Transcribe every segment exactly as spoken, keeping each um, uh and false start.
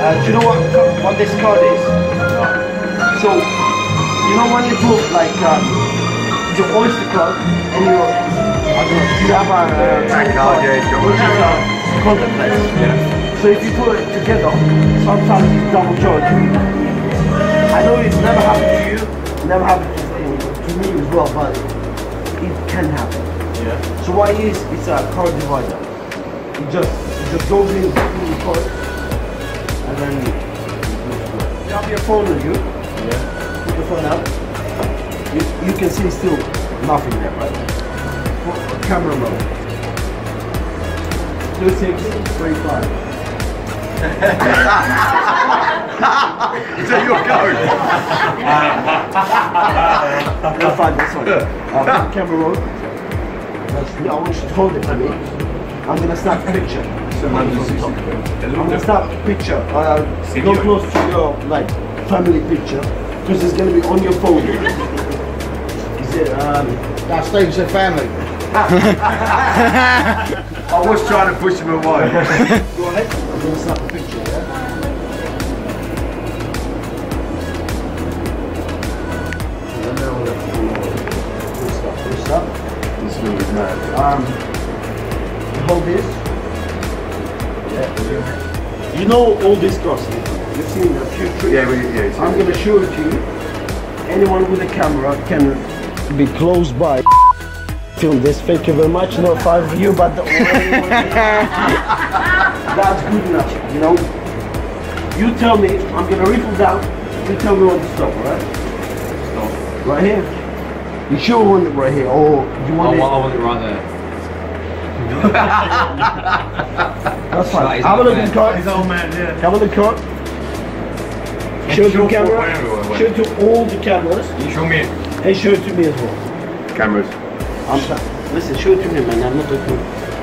Uh, do you know what what this card is? No. So, you know when you put like um, your Oyster card and your, I don't know, do you have a uh, bank card? Yeah, it's got which is a contact lens. Yeah. So if you put it together, sometimes it's double charge. I know it's never happened to you, never happened to, to me as well, but it can happen. Yeah. So what it is, it's a card divider. It just it just goes in the card, and then you have your phone with you. Yeah. Put the phone out. You you can see still nothing there, right? Put camera mode. Two six three five. Is that your go? I'll find this one. Uh, camera mode. I want you to hold it for me. I'm gonna snap a picture. I'm gonna snap a picture. Uh, go close to your like family picture because it's gonna be on your phone. Is it? Um, That Steve said family. I was trying to push him away. Go ahead. I'm gonna snap a picture. Yeah. Full stop. This one is mad. Um, hold this. Yeah. You know all these cars. You've seen a few tricks. Yeah, we, yeah. I'm gonna show it to you. Anyone with a camera can be close by. Film this. Thank you very much. Not five of you, but the that's good enough. You know. You tell me. I'm gonna rifle down. You tell me when to stop. All right? Stop. Right here. You sure want it right here, or you want I it? want, I want it right there. That's fine. Have a look at the car. He's old man, yeah. Have a look at the car. Show it to the camera. Show it to all the cameras. You show me. And show it to me as well. Cameras. I'm sorry. Listen, show it to me, man. I'm not looking.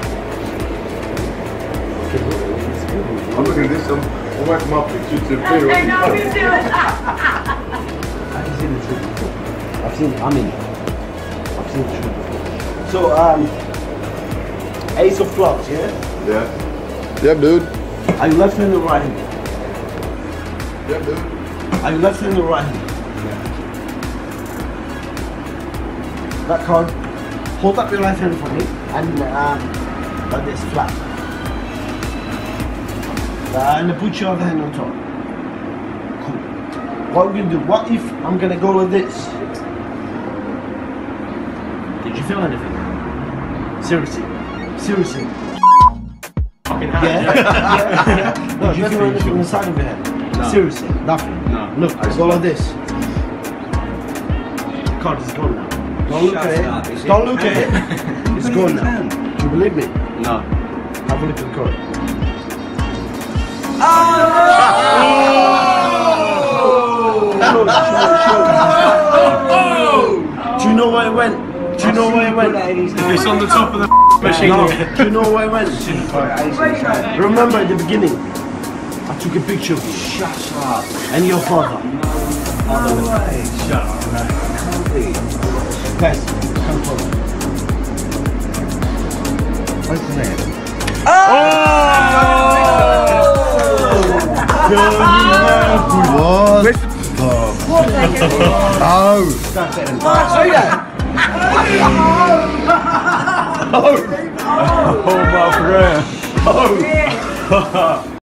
I'm looking at this. I'm, I'm waiting my picture to appear. I know you do. I've seen the truth before. I've seen. I mean, I've seen the truth before. So, um, ace of clubs, yeah. Yeah. Yep, dude. Are you left-handed or right-handed? Yep, dude. Are you left-handed or right-handed? That card. Hold up your left hand for me, and um, like this flat. Uh, and put your other hand on top. Cool. What we're gonna do? What if I'm gonna go with this? Did you feel anything? Seriously, seriously. Fucking Yeah. hand. yeah. yeah. No, did you feel anything on the side of your head? No. Seriously, nothing. No. Look, it's go like this. The card is gone now. Don't look at it. Don't look at it. It's gone now. Do you believe me? No. Have a look at the card. Oh! Do you know where it went? Do you know where it went? It's on the top of the machine. No. Do you know where it went? Remember at the beginning, I took a picture of you. Shut up. And your father. No way. Shut up, man. Guys, come forward. What's his name? Oh! What? Oh! Say that! Oh, my friend. Oh.